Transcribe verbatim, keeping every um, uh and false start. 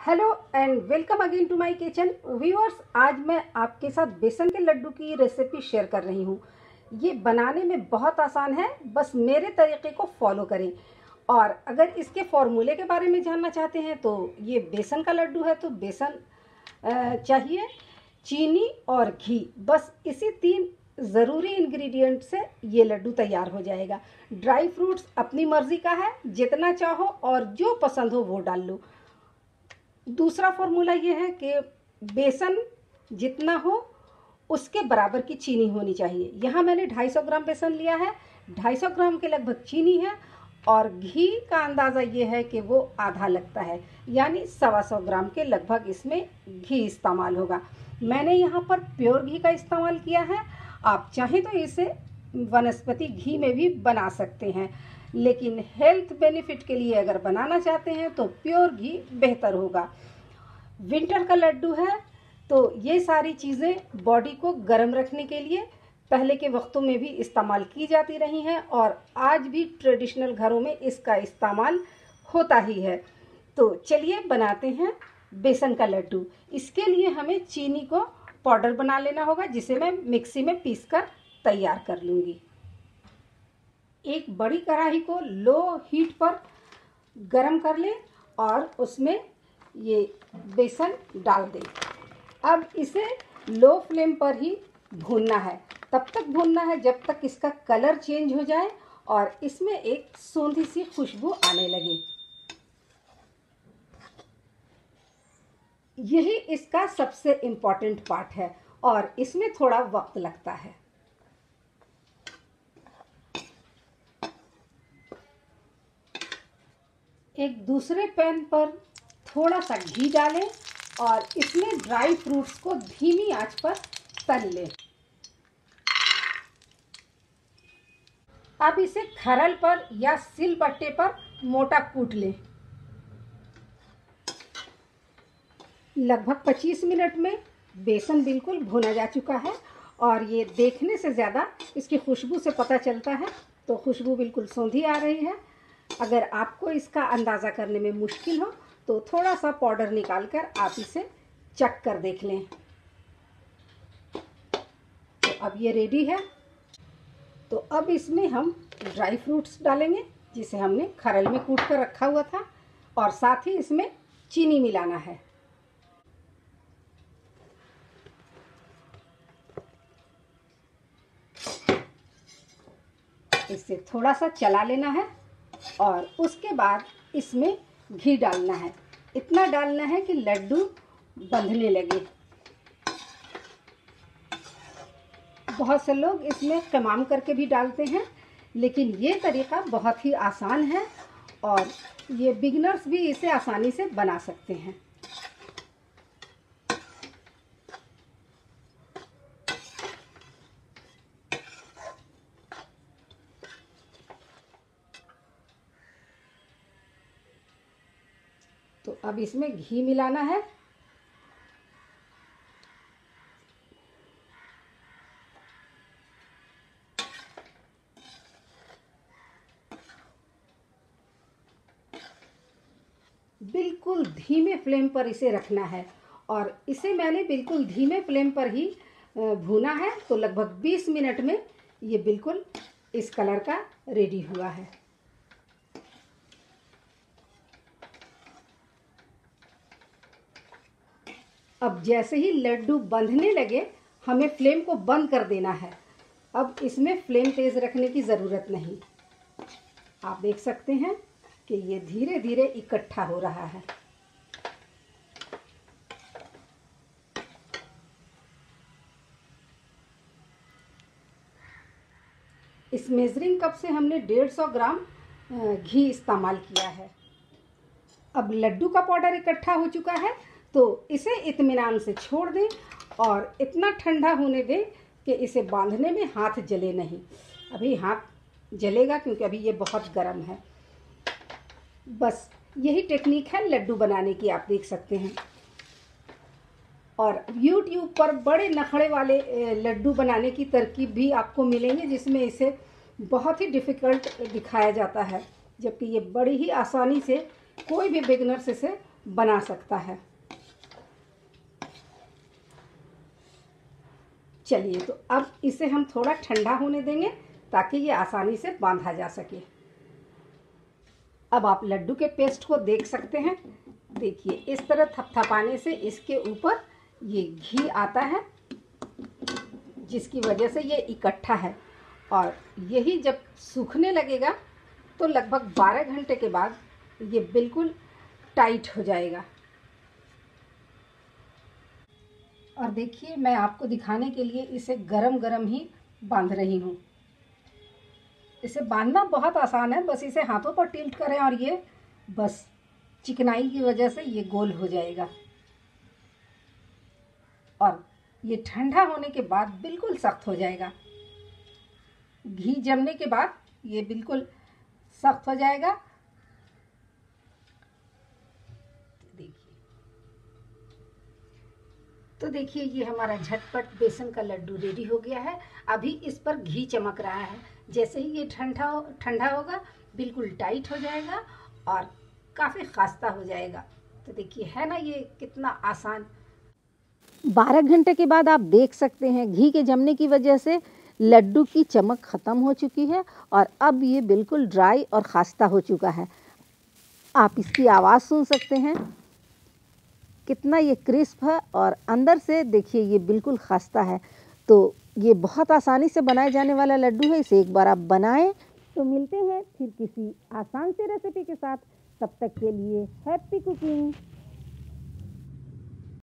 Hello and welcome again to my kitchen viewers. आज मैं आपके साथ बेसन के लड्डू की रेसिपी शेयर कर रही हूँ। ये बनाने में बहुत आसान है, बस मेरे तरीके को फॉलो करें। और अगर इसके फॉर्मूले के बारे में जानना चाहते हैं तो ये बेसन का लड्डू है, तो बेसन चाहिए, चीनी और घी, बस इसी तीन ज़रूरी इंग्रेडिएंट से ये लड्डू तैयार हो जाएगा। ड्राई फ्रूट्स अपनी मर्ज़ी का है, जितना चाहो और जो पसंद हो वो डाल लो। दूसरा फॉर्मूला ये है कि बेसन जितना हो उसके बराबर की चीनी होनी चाहिए। यहाँ मैंने दो सौ पचास ग्राम बेसन लिया है, दो सौ पचास ग्राम के लगभग चीनी है और घी का अंदाज़ा ये है कि वो आधा लगता है, यानी सवा सौ ग्राम के लगभग इसमें घी इस्तेमाल होगा। मैंने यहाँ पर प्योर घी का इस्तेमाल किया है। आप चाहें तो इसे वनस्पति घी में भी बना सकते हैं, लेकिन हेल्थ बेनिफिट के लिए अगर बनाना चाहते हैं तो प्योर घी बेहतर होगा। विंटर का लड्डू है तो ये सारी चीज़ें बॉडी को गर्म रखने के लिए पहले के वक्तों में भी इस्तेमाल की जाती रही हैं और आज भी ट्रेडिशनल घरों में इसका इस्तेमाल होता ही है। तो चलिए बनाते हैं बेसन का लड्डू। इसके लिए हमें चीनी को पाउडर बना लेना होगा, जिसे मैं मिक्सी में पीसकर तैयार कर लूँगी। एक बड़ी कढ़ाई को लो हीट पर गरम कर लें और उसमें ये बेसन डाल दें। अब इसे लो फ्लेम पर ही भूनना है, तब तक भूनना है जब तक इसका कलर चेंज हो जाए और इसमें एक सोंधी सी खुशबू आने लगे। यही इसका सबसे इम्पॉर्टेंट पार्ट है और इसमें थोड़ा वक्त लगता है। एक दूसरे पैन पर थोड़ा सा घी डालें और इसमें ड्राई फ्रूट्स को धीमी आंच पर तल लें। अब इसे खरल पर या सिलबट्टे पर मोटा कूट लें। लगभग पच्चीस मिनट में बेसन बिल्कुल भुना जा चुका है और ये देखने से ज़्यादा इसकी खुशबू से पता चलता है, तो खुशबू बिल्कुल सौंधी आ रही है। अगर आपको इसका अंदाज़ा करने में मुश्किल हो तो थोड़ा सा पाउडर निकालकर आप इसे चख कर देख लें। तो अब ये रेडी है। तो अब इसमें हम ड्राई फ्रूट्स डालेंगे, जिसे हमने खरल में कूट कर रखा हुआ था, और साथ ही इसमें चीनी मिलाना है। इसे थोड़ा सा चला लेना है और उसके बाद इसमें घी डालना है। इतना डालना है कि लड्डू बंधने लगे। बहुत से लोग इसमें कमाम करके भी डालते हैं, लेकिन ये तरीका बहुत ही आसान है और ये बिगिनर्स भी इसे आसानी से बना सकते हैं। तो अब इसमें घी मिलाना है। बिल्कुल धीमे फ्लेम पर इसे रखना है और इसे मैंने बिल्कुल धीमे फ्लेम पर ही भूना है। तो लगभग बीस मिनट में ये बिल्कुल इस कलर का रेडी हुआ है। अब जैसे ही लड्डू बंधने लगे हमें फ्लेम को बंद कर देना है। अब इसमें फ्लेम तेज़ रखने की ज़रूरत नहीं। आप देख सकते हैं कि ये धीरे धीरे इकट्ठा हो रहा है। इस मेजरिंग कप से हमने डेढ़ सौ ग्राम घी इस्तेमाल किया है। अब लड्डू का पाउडर इकट्ठा हो चुका है, तो इसे इत्मीनान से छोड़ दें और इतना ठंडा होने दें कि इसे बांधने में हाथ जले नहीं। अभी हाथ जलेगा क्योंकि अभी ये बहुत गर्म है। बस यही टेक्निक है लड्डू बनाने की, आप देख सकते हैं। और यूट्यूब पर बड़े नखड़े वाले लड्डू बनाने की तरकीब भी आपको मिलेंगे, जिसमें इसे बहुत ही डिफ़िकल्ट दिखाया जाता है, जबकि ये बड़ी ही आसानी से कोई भी बिगनर्स इसे बना सकता है। चलिए, तो अब इसे हम थोड़ा ठंडा होने देंगे ताकि ये आसानी से बांधा जा सके। अब आप लड्डू के पेस्ट को देख सकते हैं। देखिए, इस तरह थपथपाने से इसके ऊपर ये घी आता है, जिसकी वजह से ये इकट्ठा है। और यही जब सूखने लगेगा तो लगभग बारह घंटे के बाद ये बिल्कुल टाइट हो जाएगा। और देखिए, मैं आपको दिखाने के लिए इसे गरम गरम ही बांध रही हूँ। इसे बांधना बहुत आसान है, बस इसे हाथों पर टिल्ट करें और ये बस चिकनाई की वजह से ये गोल हो जाएगा। और ये ठंडा होने के बाद बिल्कुल सख्त हो जाएगा। घी जमने के बाद ये बिल्कुल सख्त हो जाएगा। देखिए, तो देखिए, ये हमारा झटपट बेसन का लड्डू रेडी हो गया है। अभी इस पर घी चमक रहा है। जैसे ही ये ठंडा हो ठंडा होगा बिल्कुल टाइट हो जाएगा और काफ़ी खास्ता हो जाएगा। तो देखिए, है ना ये कितना आसान। बारह घंटे के बाद आप देख सकते हैं घी के जमने की वजह से लड्डू की चमक ख़त्म हो चुकी है और अब ये बिल्कुल ड्राई और खास्ता हो चुका है। आप इसकी आवाज़ सुन सकते हैं, कितना ये क्रिस्प है और अंदर से देखिए ये बिल्कुल खास्ता है। तो ये बहुत आसानी से बनाए जाने वाला लड्डू है। इसे एक बार आप बनाएं। तो मिलते हैं फिर किसी आसान सी रेसिपी के साथ। तब तक के लिए हैप्पी कुकिंग।